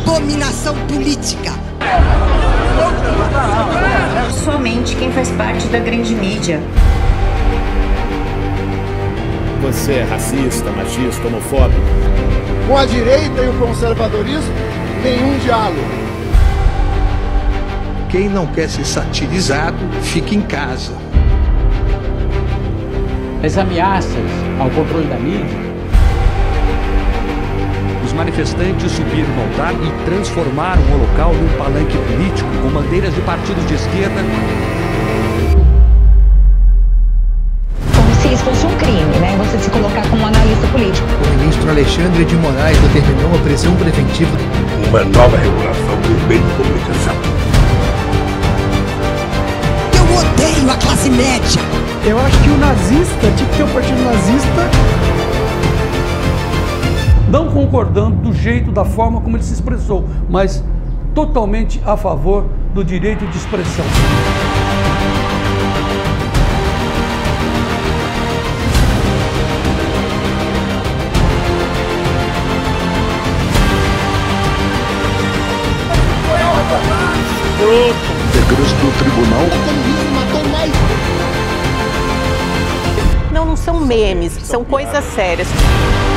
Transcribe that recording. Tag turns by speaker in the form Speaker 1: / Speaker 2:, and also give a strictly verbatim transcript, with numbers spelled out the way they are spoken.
Speaker 1: abominação política.
Speaker 2: Somente quem faz parte da grande mídia.
Speaker 3: Você é racista, machista, homofóbico.
Speaker 4: Com a direita e o conservadorismo, nenhum diálogo.
Speaker 5: Quem não quer ser satirizado, fica em casa.
Speaker 6: As ameaças ao controle da mídia.
Speaker 7: Os manifestantes subiram no altar e transformaram o local num palanque político com bandeiras de partidos de esquerda.
Speaker 8: Como se isso fosse um crime, né? Você se colocar como analista político.
Speaker 9: O ministro Alexandre de Moraes determinou a prisão preventiva.
Speaker 10: Uma nova regulação dos meios de comunicação.
Speaker 1: Eu odeio a classe média.
Speaker 11: Eu acho que o nazista tinha que ter o partido nazista.
Speaker 12: Não concordando do jeito, da forma como ele se expressou, mas totalmente a favor do direito de expressão.
Speaker 10: Decreto do tribunal.
Speaker 13: Não, não são memes, são coisas sérias.